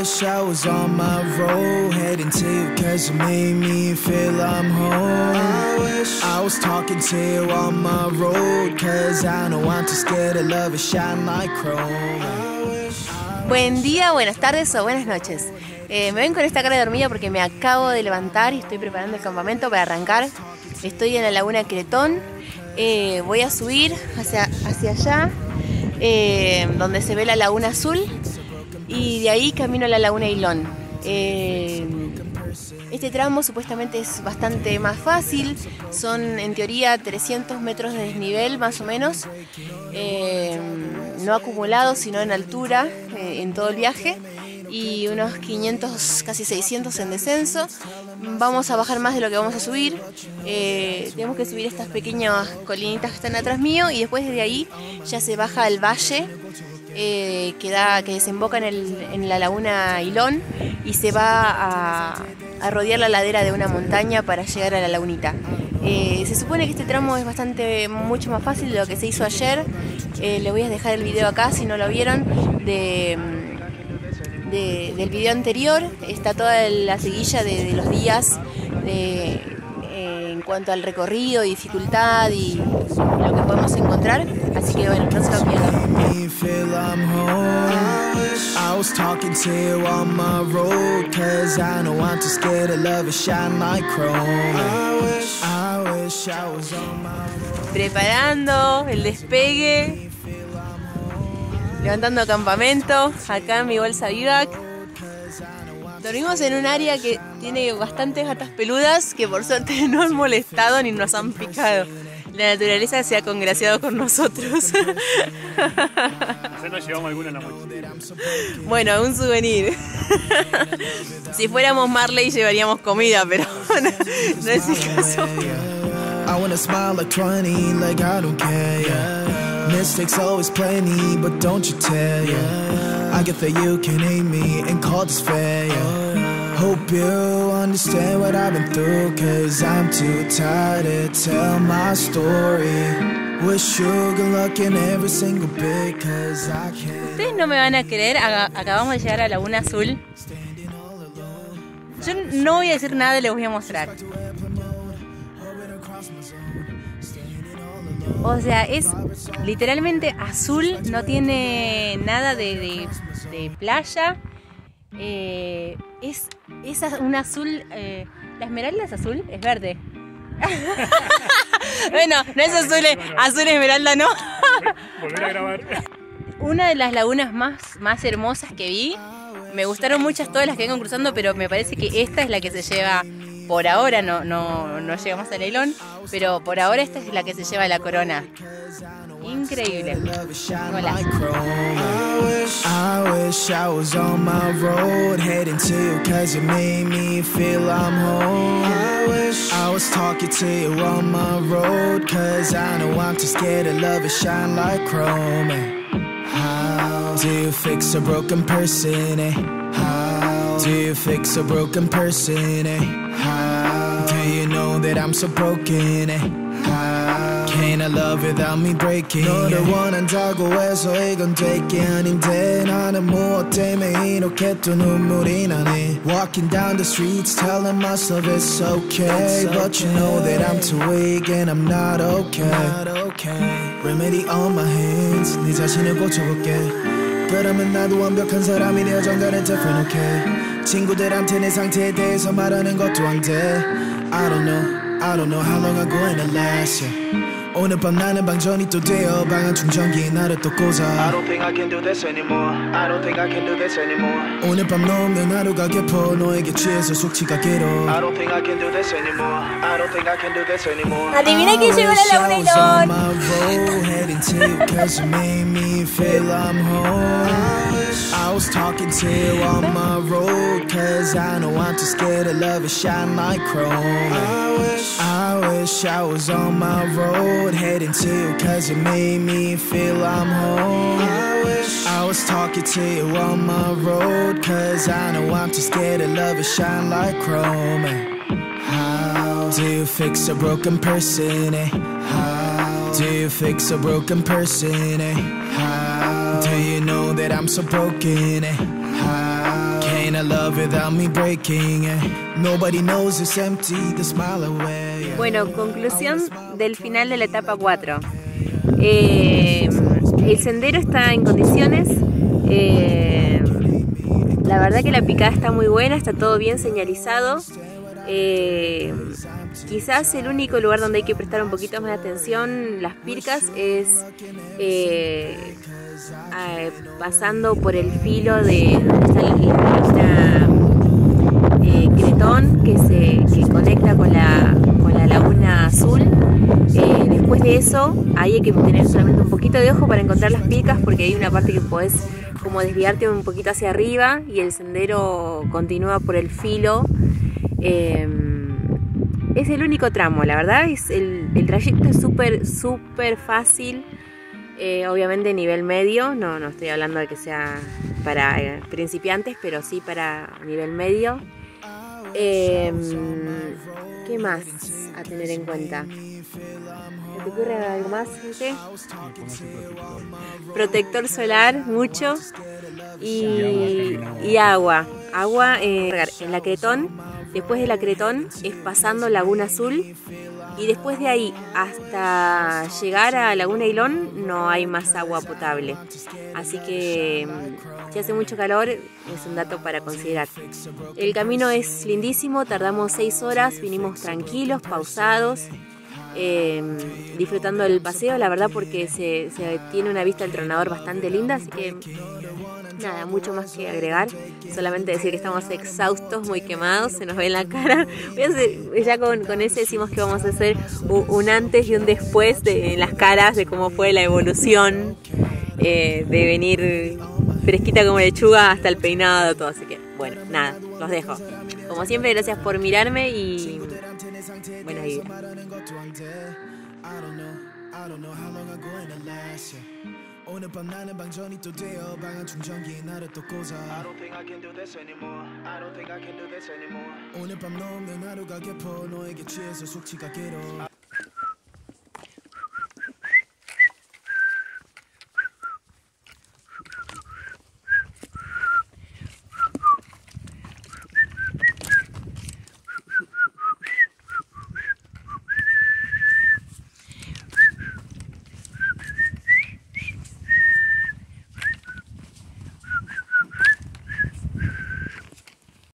wish I was on my road, heading to you cause you made me feel I'm home. I wish I was talking to you on my road, cause I know I'm too scared to love it shine like chrome. Buen día, buenas tardes o buenas noches. Me ven con esta cara de dormida porque me acabo de levantar y estoy preparando el campamento para arrancar. Estoy en la laguna Cretón. Voy a subir hacia allá, donde se ve la laguna azul, y de ahí camino a la laguna Ilón. Este tramo supuestamente es bastante más fácil, son en teoría 300 metros de desnivel más o menos, no acumulados sino en altura en todo el viaje, y unos 500, casi 600 en descenso. Vamos a bajar más de lo que vamos a subir. Tenemos que subir estas pequeñas colinitas que están atrás mío, y después de ahí ya se baja al valle que desemboca en la laguna Ilón, y se va a rodear la ladera de una montaña para llegar a la lagunita. Se supone que este tramo es mucho más fácil de lo que se hizo ayer. Le voy a dejar el video acá si no lo vieron, del video anterior. Está toda la seguilla de los días en cuanto al recorrido, dificultad y lo que podemos encontrar. Así que bueno, no se lo pierdan. Preparando el despegue, levantando campamento, acá en mi bolsa Vivac. Dormimos en un área que tiene bastantes gatas peludas que por suerte no han molestado ni nos han picado. La naturaleza se ha congraciado con nosotros. Ya nos llevamos alguna en la mochila. Bueno, un souvenir. Si fuéramos Marley llevaríamos comida, pero no es el caso. I wanna smile like 20, like I don't care, yeah. Mistakes always plenty, but don't you tell, yeah. I get that you can hate me and call this fair, yeah. Hope you understand what I've been through, cause I'm too tired to tell my story. Wish you good luck in every single bit, cause I can't. Ustedes no me van a creer, acabamos de llegar a la Laguna Azul. Yo no voy a decir nada, les voy a mostrar. O sea, es literalmente azul, no tiene nada de playa. Es un azul, la esmeralda es azul, es verde. Bueno, no es azul esmeralda, no. Volver a grabar. Una de las lagunas más hermosas que vi. Me gustaron muchas todas las que vengo cruzando, pero me parece que esta es la que se lleva. Por ahora no llegamos a Leilón, pero por ahora esta es la que se lleva la corona. Increíble. Hola. I wish I was on my road, heading to you cause you made me feel I'm home. I wish I was talking to you on my road, cause I know I'm too scared to love it shine like chrome. How do you fix a broken person, eh? How do you fix a broken person, eh? How do you know that I'm so broken, eh? How can I love without me breaking? 너를 원한다고 해서 이건 될 게 아닌데 나는 무엇 때문에 이렇게 또 눈물이 나네. Walking down the streets telling myself it's okay, but you know that I'm too weak and I'm not okay. Remedy on my hands, 네 자신을 고쳐볼게. 그러면 나도 완벽한 사람이 되어 정갈은 different, okay. 친구들한테 내 상태에 대해서 말하는 것도 안 돼. I don't know how long I'm going to last, yeah. 오늘 밤 나는 방전이 또 되어 방한 충전기에 나를 또 꽂아. I don't think I can do this anymore. I don't think I can do this anymore. 오늘 밤 너 없는 하루가 깊어 너에게 취해서 숙취가 길어. I don't think I can do this anymore. I don't think I can do this anymore. Adivina quién llegó a la Laguna Ilón. I was talking to you on my road, cause I know I'm too scared to love it shine like chrome. I wish I was on my road, heading to you cause you made me feel I'm home. I was talking to you on my road, cause I know I'm too scared to love it shine like chrome. How do you fix a broken person, eh? How do you fix a broken person, eh? How do you know that I'm so broken, eh? How find a love without me breaking it. Nobody knows it's empty, the smile away. Bueno, conclusión del final de la etapa 4. El sendero está en condiciones. La verdad que la picada está muy buena, está todo bien señalizado. Quizás el único lugar donde hay que prestar un poquito más de atención, las pircas, es pasando por el filo de donde está Cretón, que conecta con la laguna azul. Después de eso, ahí hay que tener solamente un poquito de ojo para encontrar las pircas, porque hay una parte que podés como desviarte un poquito hacia arriba y el sendero continúa por el filo. Es el único tramo, la verdad, el trayecto es súper fácil. Obviamente nivel medio, no estoy hablando de que sea para principiantes, pero sí para nivel medio. ¿Qué más a tener en cuenta? ¿Se te ocurre algo más, gente? Protector solar, mucho. Y agua. Agua en la Cretón. Después de la Cretón es pasando Laguna Azul. Y después de ahí hasta llegar a Laguna Ailón no hay más agua potable. Así que si hace mucho calor es un dato para considerar. El camino es lindísimo, tardamos 6 horas, vinimos tranquilos, pausados, disfrutando del paseo, la verdad, porque se tiene una vista del Tronador bastante linda, así que nada, mucho más que agregar, solamente decir que estamos exhaustos, muy quemados, se nos ve en la cara. Ya con ese decimos que vamos a hacer un antes y un después en las caras de cómo fue la evolución, de venir fresquita como lechuga hasta el peinado, todo. Así que bueno, nada, los dejo. Como siempre, gracias por mirarme y buena vida. 오늘 밤 나는 방전이 또 되어 방한 충전기에 나를 또 꽂아 I don't think I can do this anymore I don't think I can do this anymore 오늘 밤 넣으면 하루가 깊어 너에게 취해서 숙취가 길어